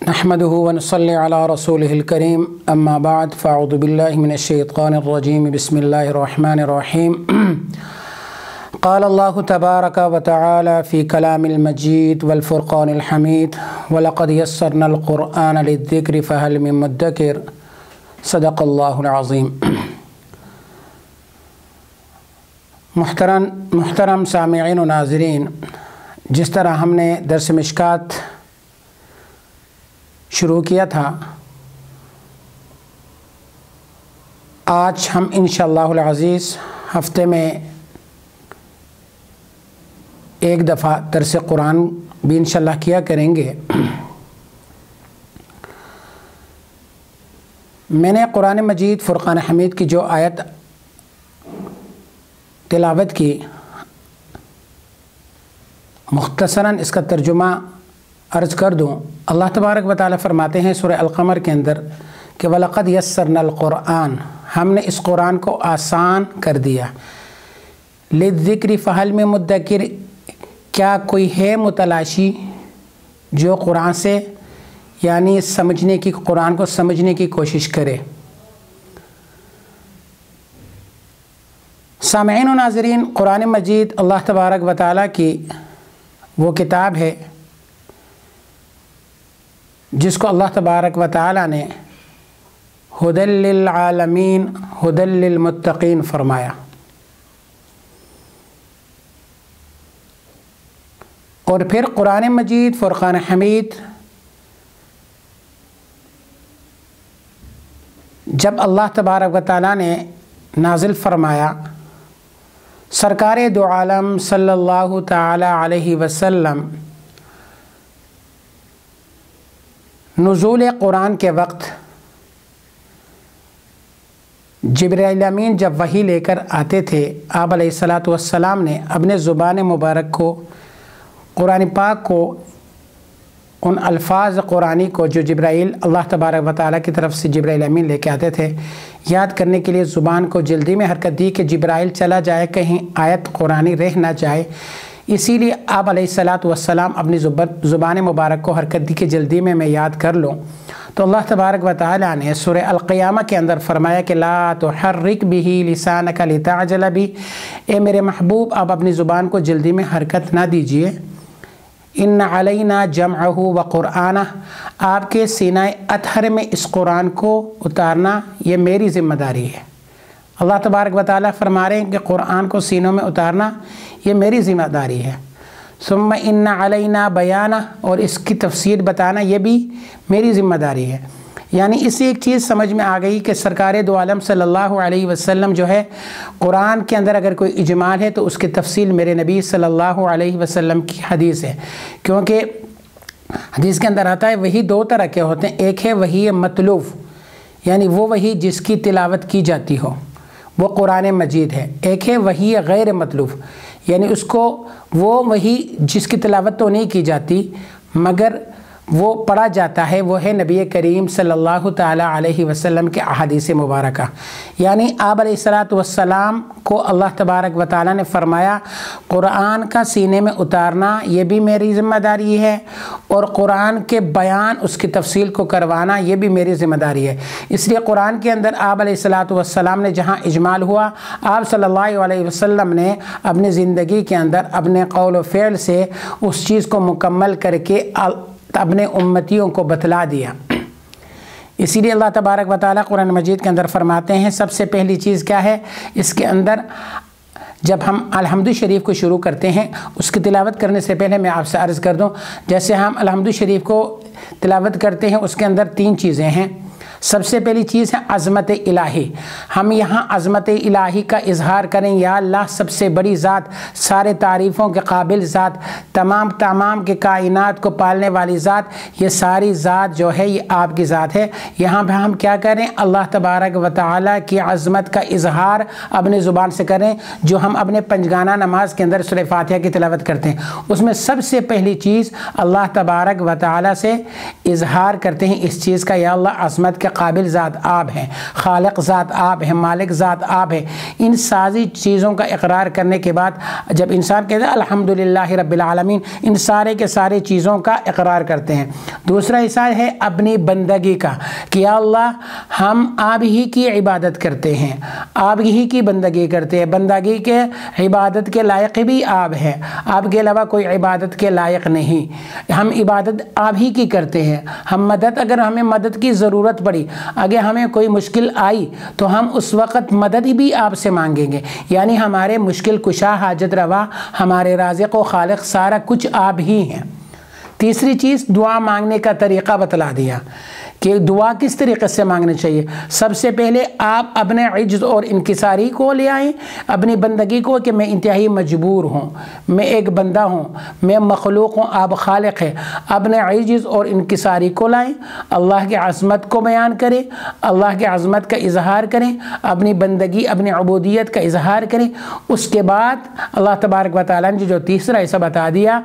نحمده ونصلي على رسوله الكريم أما بعد فأعوذ بالله من الشيطان الرجيم بسم الله الرحمن الرحيم قال الله تبارك وتعالى في كلام المجيد والفرقان الحميد ولقد يسرنا القرآن للذكر فهل من مدكر صدق الله العظيم۔ محترم سامعین و ناظرین، جس طرح ہم نے درس مشکات شروع کیا تھا، آج ہم انشاءاللہ العزیز ہفتے میں ایک دفعہ درس قرآن بھی انشاءاللہ کیا کریں گے۔ میں نے قرآن مجید فرقان حمید کی جو آیت تلاوت کی، مختصراً اس کا ترجمہ عرض کر دوں۔ اللہ تبارک و تعالیٰ فرماتے ہیں سورہ القمر کے اندر کہ وَلَقَدْ يَسَّرْنَا الْقُرْآنَ، ہم نے اس قرآن کو آسان کر دیا۔ لِلذِّكْرِ فَهَلْ مِن مُدَّكِرٍ، کیا کوئی ہے متلاشی جو قرآن سے یعنی قرآن کو سمجھنے کی کوشش کرے۔ سامعین و ناظرین، قرآن مجید اللہ تبارک و تعالیٰ کی وہ کتاب ہے جس کو اللہ تبارک و تعالیٰ نے ھدی للعالمین ھدی للمتقین فرمایا، اور پھر قرآن مجید فرقان حمید جب اللہ تبارک و تعالیٰ نے نازل فرمایا، سرکار دو عالم صلی اللہ تعالی علیہ وسلم نزول قرآن کے وقت جبرائیل امین جب وحی لے کر آتے تھے، آپ علیہ السلام نے اپنے زبان مبارک کو قرآن پاک کو ان الفاظ قرآنی کو جو جبرائیل اللہ تبارک و تعالیٰ کی طرف سے جبرائیل امین لے کے آتے تھے یاد کرنے کے لیے زبان کو جلدی میں حرکت دی کہ جبرائیل چلا جائے، کہیں آیت قرآنی رہ نہ جائے، اسی لیے آپ علیہ السلام اپنی زبان مبارک کو حرکت دی کہ جلدی میں یاد کر لوں۔ تو اللہ تبارک و تعالیٰ نے سورہ القیامہ کے اندر فرمایا کہ لا تحرک بہ لسانک لتعجل بہ، اے میرے محبوب آپ اپنی زبان کو جلدی میں حرکت نہ دیجیے۔ ان علینا جمعہ و قرآنہ، آپ کے سینہ اطہر میں اس قرآن کو اتارنا یہ میری ذمہ داری ہے۔ اللہ تبارک و تعالیٰ فرما رہے ہیں کہ قرآن کو سینوں میں اتارنا یہ میری ذمہ داری ہے۔ ثم ان علینا بیانہ، اور اس کی تفسیر بتانا یہ بھی میری ذمہ داری ہے۔ یعنی اس سے ایک چیز سمجھ میں آ گئی کہ سرکار دو عالم صلی اللہ علیہ وسلم جو ہے، قرآن کے اندر اگر کوئی اجمال ہے تو اس کی تفصیل میرے نبی صلی اللہ علیہ وسلم کی حدیث ہے، کیونکہ حدیث کے اندر آتا ہے وہی دو طرح کے ہوتے ہیں، ایک ہے وحی مطلوب، یعنی وہ وحی جس کی تلاوت کی جاتی ہو، وہ قرآن مجید ہے۔ ایک ہے وحی غیر مطلوب، یعنی اس کو وہ وحی جس کی تلاوت تو نہیں کی جاتی مگر وہ پڑھا جاتا ہے، وہ ہے نبی کریم صلی اللہ تعالیٰ علیہ وسلم کے احادیث مبارکہ۔ یعنی آپ علیہ السلام کو اللہ تبارک و تعالیٰ نے فرمایا قرآن کا سینے میں اتارنا یہ بھی میری ذمہ داری ہے، اور قرآن کے بیان اس کی تفصیل کو کروانا یہ بھی میری ذمہ داری ہے۔ اس لیے قرآن کے اندر آپ علیہ السلام نے جہاں اجمال ہوا، آپ صلی اللہ علیہ وسلم نے اپنی زندگی کے اندر اپنے قول و فعل سے اس چیز کو مکمل کر کے اپنے امتیوں کو بتلا دیا۔ اسی لیے اللہ تبارک و تعالیٰ قرآن مجید کے اندر فرماتے ہیں سب سے پہلی چیز کیا ہے، اس کے اندر جب ہم الحمد شریف کو شروع کرتے ہیں، اس کی تلاوت کرنے سے پہلے میں آپ سے عرض کر دوں، جیسے ہم الحمد شریف کو تلاوت کرتے ہیں اس کے اندر تین چیزیں ہیں۔ سب سے پہلی چیز ہے عظمت الہی، ہم یہاں عظمت الہی کا اظہار کریں، یا اللہ سب سے بڑی ذات، سارے تعریفوں کے قابل ذات، تمام کے کائنات کو پالنے والی ذات، یہ ساری ذات جو ہے یہ آپ کی ذات ہے۔ یہاں پہ ہم کیا کریں، اللہ تبارک و تعالیٰ کی عظمت کا اظہار اپنے زبان سے کریں، جو ہم اپنے پنجگانہ نماز کے اندر سورہ فاتحہ کی تلاوت کرتے ہیں۔ اس میں سب سے پہلی چیز اللہ تبارک و تعالیٰ سے اظہار کرتے ہیں اس چیز کا، یا اللہ عظمت کے قابل ذات آپ ہیں، خالق ذات آپ ہیں، مالک ذات آپ ہیں، ان ساری چیزوں کا اقرار کرنے کے بعد جب انسان کہتا ہے الحمدللہ رب العالمین، ان سارے کے سارے چیزوں کا اقرار کرتے ہیں۔ دوسرا حصہ ہے اپنی بندگی کا کہ یا اللہ ہم آپ ہی کی عبادت کرتے ہیں، آپ ہی کی بندگی کرتے ہیں، بندگی کے عبادت کے لائق بھی آپ ہیں، آپ کے علاوہ کوئی عبادت کے لائق نہیں، ہم عبادت آپ ہی کی کرتے ہیں، ہم مدد اگر ہمیں مدد کی ضرورت پڑی، اگر ہمیں کوئی مشکل آئی تو ہم اس وقت مدد بھی آپ سے مانگیں گے، یعنی ہمارے مشکل کشا، حاجت روا، ہمارے رازق و خالق سارا کچھ آپ ہی ہیں۔ تیسری چیز دعا مانگنے کا طریقہ بتلا دیا کہ دعا کس طریقے سے مانگنی چاہیے۔ سب سے پہلے آپ اپنے عجز اور انکساری کو لے آئیں، اپنی بندگی کو کہ میں انتہائی مجبور ہوں، میں ایک بندہ ہوں، میں مخلوق ہوں، آپ خالق ہیں، اپنے عجز اور انکساری کو لائیں، اللہ کی عظمت کو بیان کریں، اللہ کی عظمت کا اظہار کریں، اپنی بندگی اپنی عبودیت کا اظہار کریں۔ اس کے بعد اللہ تبارک و تعالیٰ نے جو تیسرا ایسا بتا دیا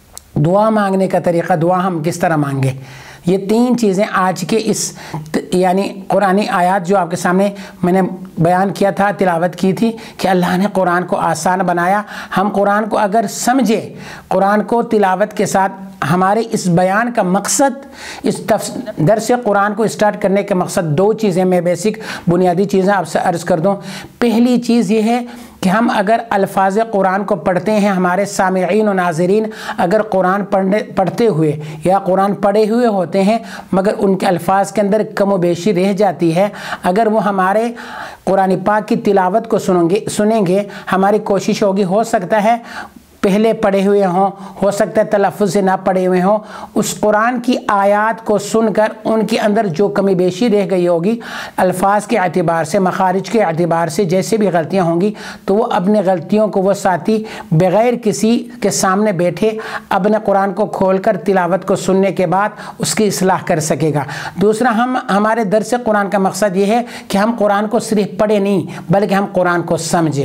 دعا مانگنے کا طریقہ، دعا ہم کس طرح مانگیں۔ یہ تین چیزیں آج کے اس یعنی قرآنی آیات جو آپ کے سامنے میں نے بیان کیا تھا، تلاوت کی تھی کہ اللہ نے قرآن کو آسان بنایا۔ ہم قرآن کو اگر سمجھے، قرآن کو تلاوت کے ساتھ، ہمارے اس بیان کا مقصد، اس درس قرآن کو اسٹارٹ کرنے کے مقصد دو چیزیں میں بیسک بنیادی چیزیں آپ سے عرض کر دوں۔ پہلی چیز یہ ہے کہ ہم اگر الفاظ قرآن کو پڑھتے ہیں، ہمارے سامعین و ناظرین اگر قرآن پڑھتے ہوئے یا قرآن پڑھے ہوئے ہوتے ہیں مگر ان کے الفاظ کے اندر کم و بیشی رہ جاتی ہے، اگر وہ ہمارے قرآن پاک کی تلاوت کو سنیں گے، ہماری کوشش ہوگی، ہو سکتا ہے پہلے پڑھے ہوئے ہوں، ہو سکتا ہے تلفظ سے نہ پڑھے ہوئے ہوں، اس قرآن کی آیات کو سن کر ان کے اندر جو کمی بیشی رہ گئی ہوگی، الفاظ کے اعتبار سے، مخارج کے اعتبار سے جیسے بھی غلطیاں ہوں گی، تو وہ اپنے غلطیوں کو وہ ساتھی بغیر کسی کے سامنے بیٹھے اپنے قرآن کو کھول کر تلاوت کو سننے کے بعد اس کی اصلاح کر سکے گا۔ دوسرا، ہمارے درس قرآن کا مقصد یہ ہے کہ ہم قرآن کو صرف پڑھیں نہیں بلکہ ہم قرآن کو سمجھیں۔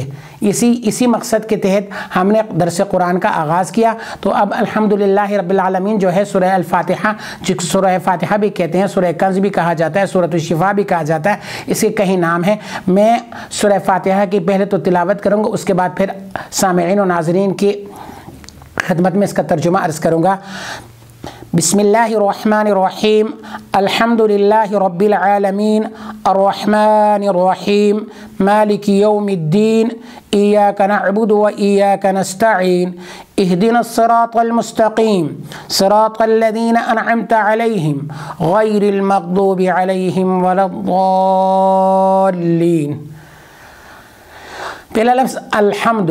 اسی مقصد کے تحت ہم نے درس قرآن کا آغاز کیا۔ تو اب الحمدللہ رب العالمین جو ہے سورہ الفاتحہ، جس سورہ فاتحہ بھی کہتے ہیں، سورہ کنز بھی کہا جاتا ہے، سورۃ الشفا بھی کہا جاتا ہے، اس کے کئی نام ہیں۔ میں سورہ فاتحہ کی پہلے تو تلاوت کروں گا، اس کے بعد پھر سامعین و ناظرین کی خدمت میں اس کا ترجمہ عرض کروں گا۔ بسم اللہ الرحمن الرحیم، الحمد للہ رب العالمین، الرحمن الرحیم، مالک یوم الدین، ایاک نعبد و ایاک نستعین، اہدنا الصراط المستقیم، صراط الذین انعمت علیہم غیر المغضوب علیہم ولا الضالین۔ پہلا لفظ الحمد،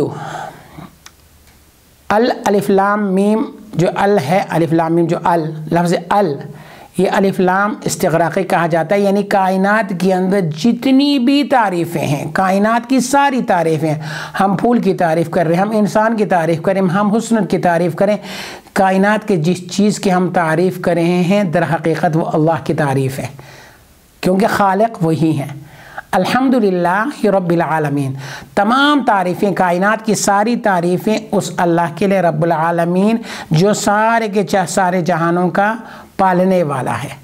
الف لام میم جو ال ہے، الف لام میم جو لفظ یہ الف لام استغراقی کہا جاتا ہے، یعنی کائنات کے اندر جتنی بھی تعریفیں ہیں، کائنات کی ساری تعریفیں، ہم پھول کی تعریف کر رہے ہیں، ہم انسان کی تعریف کریں، ہم حسن کی تعریف کریں، کائنات کے جس چیز کی ہم تعریف کر رہے ہیں در حقیقت وہ اللہ کی تعریف ہے، کیونکہ خالق وہی ہیں۔ الحمدللہ رب العالمین، تمام تعریفیں، کائنات کی ساری تعریفیں اس اللہ کے لیے رب العالمین جو سارے کے سارے جہانوں کا پالنے والا ہے۔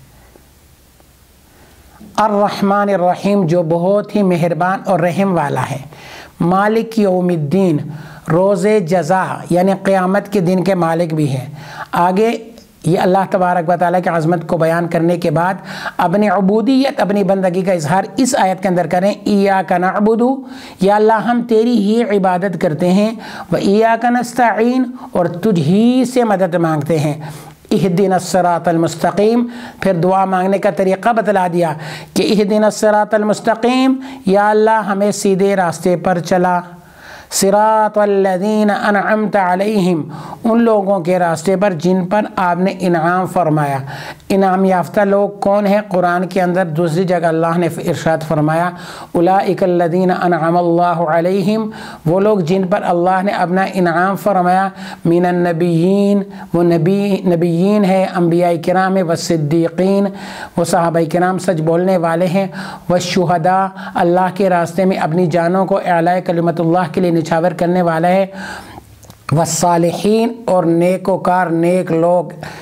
الرحمن الرحیم جو بہت ہی مہربان اور رحم والا ہے۔ مالک یوم الدین، روز جزا یعنی قیامت کے دن کے مالک بھی ہے۔ آگے یہ اللہ تبارک و تعالیٰ کی عظمت کو بیان کرنے کے بعد اپنی عبودیت، اپنی بندگی کا اظہار اس آیت کے اندر کریں۔ ایاک نعبد، یا اللہ ہم تیری ہی عبادت کرتے ہیں، و ایاک نستعین، اور تجھ ہی سے مدد مانگتے ہیں۔ اہدنا الصراط المستقیم، پھر دعا مانگنے کا طریقہ بتلا دیا کہ اہدنا الصراط المستقیم، یا اللہ ہمیں سیدھے راستے پر چلا۔ صراط الذین انعمت علیہم، ان لوگوں کے راستے پر جن پر آپ نے انعام فرمایا۔ انعام یافتہ لوگ کون ہیں؟ قرآن کے اندر دوسری جگہ اللہ نے ارشاد فرمایا اولئک الذین انعم اللہ علیہم، وہ لوگ جن پر اللہ نے اپنا انعام فرمایا، من النبیین، وہ نبیین ہے، انبیاء کرام ہے، والصدیقین، وہ صحابہ کرام سچ بولنے والے ہیں، والشہداء، اللہ کے راستے میں اپنی جانوں کو اعلاء کلمت اللہ کے لیے نچھاور کرنے والا ہے، والصالحین، اور نیک وکار نیک لوگ،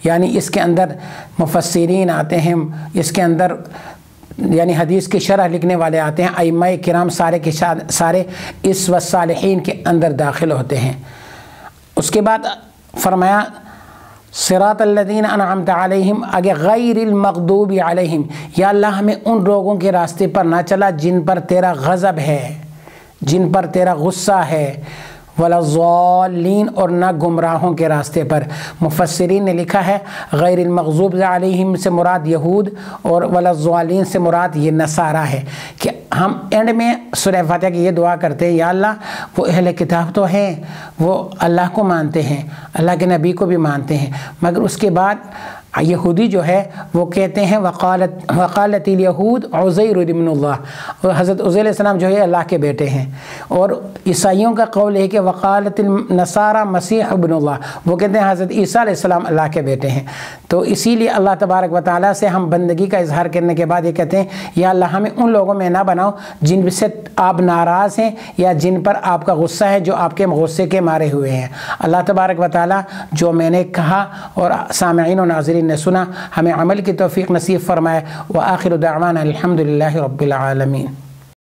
یعنی اس کے اندر مفسرین آتے ہیں، اس کے اندر یعنی حدیث کی شرح لکھنے والے آتے ہیں، ائمہ کرام سارے کے سارے اس والصالحین کے اندر داخل ہوتے ہیں۔ اس کے بعد فرمایا صراط الذین انعمت علیہم، آگے غیر المغضوب علیہم، یا اللہ ہمیں ان لوگوں کے راستے پر نہ چلا جن پر تیرا غضب ہے، جن پر تیرا غصہ ہے، ولا الضالین، اور نہ گمراہوں کے راستے پر۔ مفسرین نے لکھا ہے غیر المغضوب علیہم سے مراد یہود اور ولا الضالین سے مراد یہ نصارہ ہے، کہ ہم اینڈ میں سورہ فاتحہ کی یہ دعا کرتے ہیں یا اللہ وہ اہل کتاب تو ہیں، وہ اللہ کو مانتے ہیں، اللہ کے نبی کو بھی مانتے ہیں، مگر اس کے بعد یہودی جو ہے وہ کہتے ہیں وقالت الیہود عزیر ابن اللہ، اور حضرت عزیر علیہ السلام جو ہے اللہ کے بیٹے ہیں، اور عیسائیوں کا قول ہے کہ وقالت النصارى مسیح ابن اللہ، وہ کہتے ہیں حضرت عیسیٰ علیہ السلام اللہ کے بیٹے ہیں۔ تو اسی لیے اللہ تبارک و تعالیٰ سے ہم بندگی کا اظہار کرنے کے بعد یہ کہتے ہیں یا اللہ ہمیں ان لوگوں میں نہ بناؤ جن سے آپ ناراض ہیں یا جن پر آپ کا غصہ ہے، جو آپ کے غصے کے مارے ہوئے ہیں۔ اللہ تبارک و تعالیٰ جو میں نے کہا اور سامعین و ناظرین نے سنا، ہمیں عمل کی توفیق نصیب فرمائے۔ وآخر دعوانا الحمدللہ رب العالمین۔